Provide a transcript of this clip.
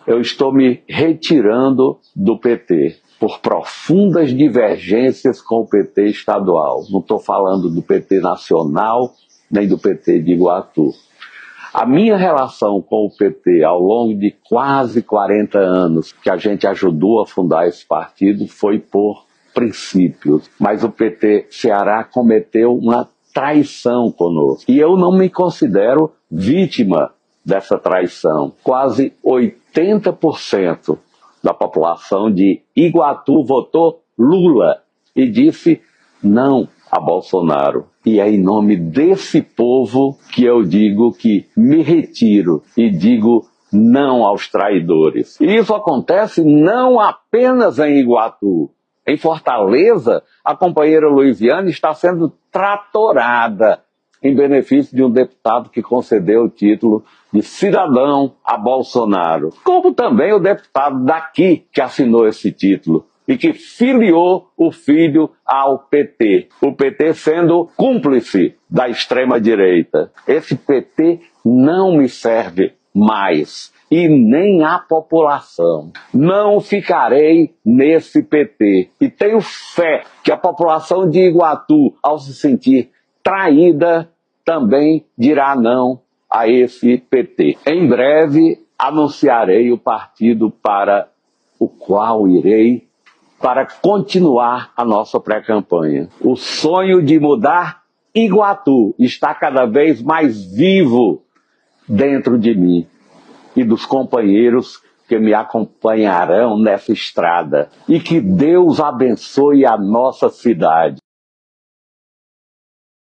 eu estou me retirando do PT por profundas divergências com o PT estadual. Não estou falando do PT nacional, nem do PT de Iguatu. A minha relação com o PT ao longo de quase 40 anos que a gente ajudou a fundar esse partido foi por princípios. Mas o PT Ceará cometeu uma traição conosco. E eu não me considero vítima dessa traição. Quase 80% da população de Iguatu votou Lula e disse não a Bolsonaro. E é em nome desse povo que eu digo que me retiro e digo não aos traidores. E isso acontece não apenas em Iguatu. Em Fortaleza, a companheira Luiziane está sendo tratorada em benefício de um deputado que concedeu o título de cidadão a Bolsonaro. Como também o deputado daqui que assinou esse título e que filiou o filho ao PT. O PT sendo cúmplice da extrema-direita. Esse PT não me serve mais. E nem a população. Não ficarei nesse PT. E tenho fé que a população de Iguatu, ao se sentir traída, também dirá não a esse PT. Em breve anunciarei o partido para o qual irei para continuar a nossa pré-campanha. O sonho de mudar Iguatu está cada vez mais vivo dentro de mim e dos companheiros que me acompanharão nessa estrada. E que Deus abençoe a nossa cidade.